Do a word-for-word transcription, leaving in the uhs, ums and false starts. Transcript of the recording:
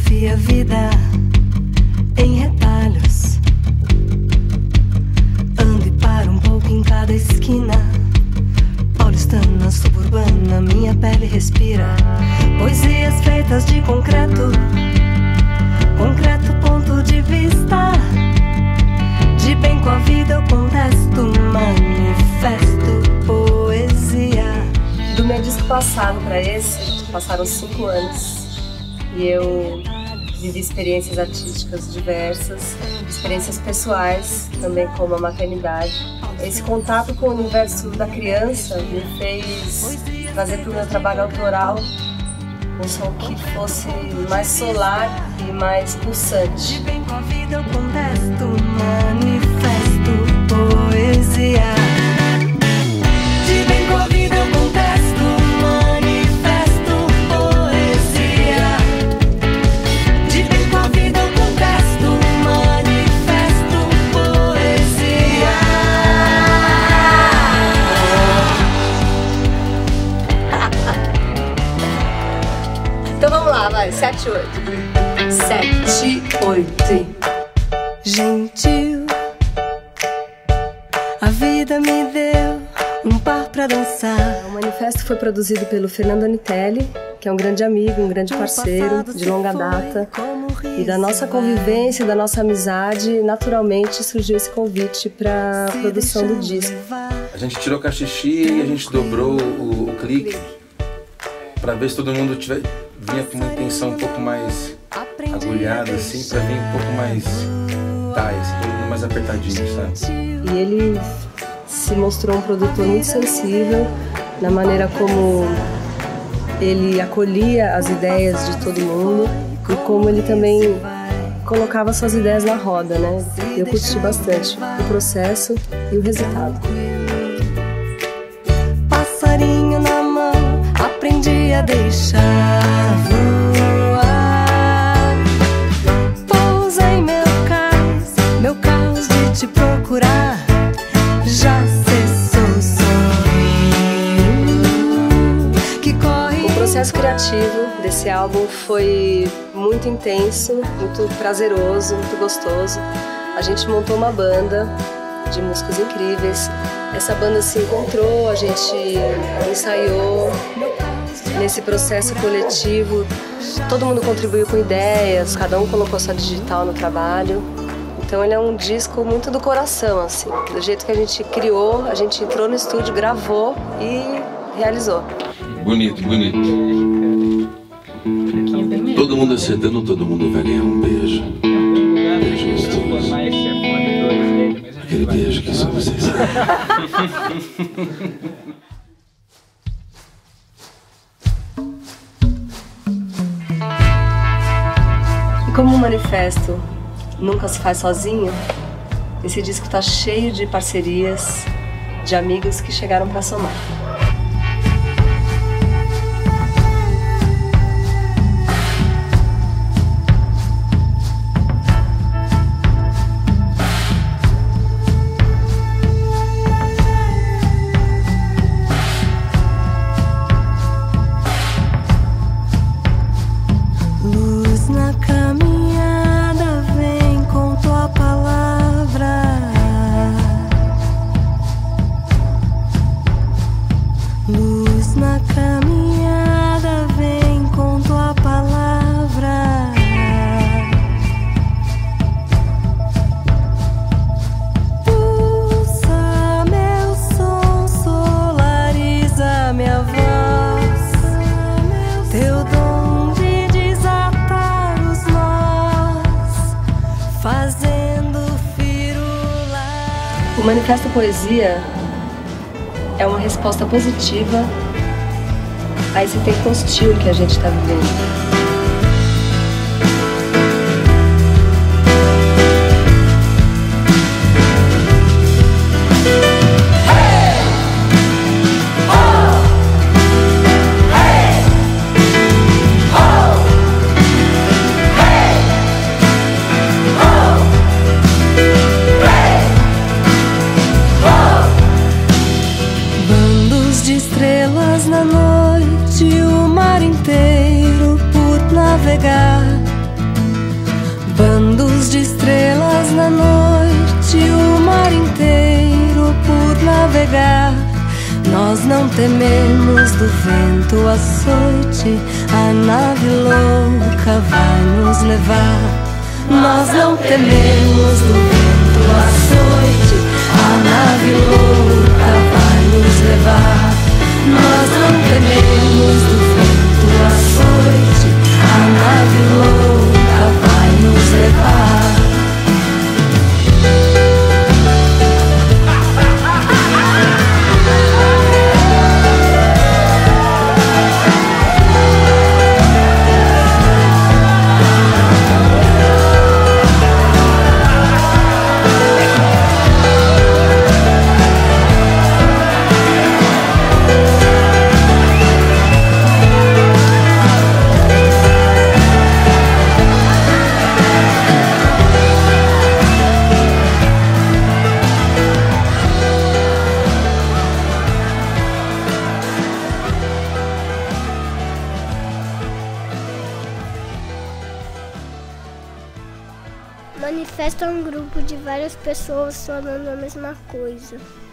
fotografia a vida em retalhos. Ando e paro um pouco em cada esquina. Paulistana, suburbana, minha pele respira poesias feitas de concreto. Concreto ponto de vista. De bem com a vida eu contesto, manifesto poesia. Do meu disco passado para esse, passaram cinco anos. E eu vivi experiências artísticas diversas, experiências pessoais, também como a maternidade. Esse contato com o universo da criança me fez trazer para o meu trabalho autoral um som que fosse mais solar e mais pulsante. De bem com a vida eu contesto, manifesto poesia. De bem com a vida eu contesto, manifesto poesia. De bem com a vida eu contesto, manifesto poesia. Então vamos lá, vai, sete, oito. Sete, oito. Gentil, a vida me deu um par pra dançar. O manifesto foi produzido pelo Fernando Anitelli, que é um grande amigo, um grande parceiro de longa data. E da nossa convivência, da nossa amizade, naturalmente surgiu esse convite para a produção do disco. A gente tirou o cachixi e a gente dobrou o, o clique para ver se todo mundo tiver, vinha com uma intenção um pouco mais agulhada, assim, para vir um pouco mais tais, assim, todo mundo mais apertadinho, sabe? E ele se mostrou um produtor muito sensível na maneira como ele acolhia as ideias de todo mundo e como ele também colocava suas ideias na roda, né? Eu curti bastante o processo e o resultado. Passarinho na mão, aprendi a deixar voar. Pousa em meu cais, meu caos de te procurar já cessou sorrir. Que corre. O processo criativo desse álbum foi muito intenso, muito prazeroso, muito gostoso. A gente montou uma banda de músicos incríveis. Essa banda se encontrou, a gente ensaiou. Nesse processo coletivo, todo mundo contribuiu com ideias, cada um colocou sua digital no trabalho. Então ele é um disco muito do coração, assim. Do jeito que a gente criou, a gente entrou no estúdio, gravou e realizou. Bonito, bonito. Todo mundo acertando, todo mundo vai ganhar um beijo. Beijo gostoso. Aquele beijo que só vocês sabem. E como o manifesto nunca se faz sozinho, esse disco está cheio de parcerias, de amigos que chegaram para somar. O Manifesto Poesia é uma resposta positiva a esse tempo hostil que a gente está vivendo. Na noite o mar inteiro navegar. Nós não tememos do vento açoite, a nave louca vai nos levar. Nós não tememos do vento açoite, a nave louca vai nos levar. Nós não tememos do vento açoite, a nave louca vai nos levar. Manifesto é um grupo de várias pessoas falando a mesma coisa.